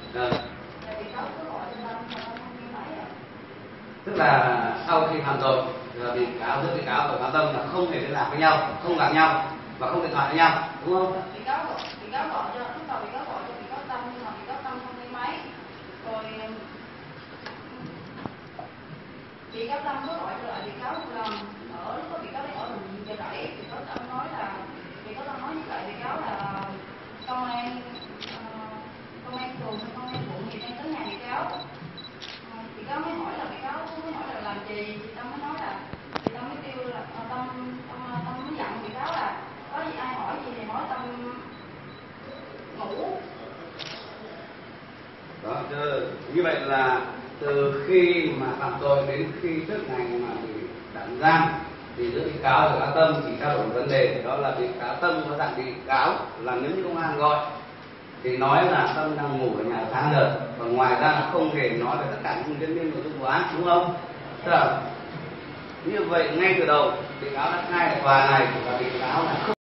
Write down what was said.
Ờ. Tức là sau khi phạm tội là bị cáo và Bảo Tâm là không hề liên lạc với nhau, không gặp nhau và không điện thoại với nhau, đúng không? Bị cáo gọi cho lúc đầu bị cáo gọi cho bị cáo Tâm, nhưng mà bị cáo Tâm không nghe máy. Rồi bị cáo Tâm có gọi cho lại bị cáo một lần, ở lúc đó bị cáo ở bệnh viện Chợ Rẫy. Bị cáo Tâm nói với lại bị cáo là công an phường hay công an quận gì đang tới nhà bị cáo. Bị cáo mới hỏi là làm gì, thì Tâm mới nói là Tâm mới kêu là Tâm mới dặn bị cáo là có gì ai hỏi gì thì nói Tâm ngủ. Đó, như vậy là từ khi mà phạm tội đến khi trước ngày mà bị tạm giam thì giữa bị cáo và Tâm chỉ trao đổi vấn đề đó là bị cáo Tâm có dặn bị cáo là nếu như công an gọi thì nói là Tâm đang ngủ ở nhà tháng rồi, và ngoài ra là không hề nói về tất cả những diễn biến nội dung vụ án, đúng không? Tức là như vậy ngay từ đầu bị cáo đã khai là tòa này là bị cáo là không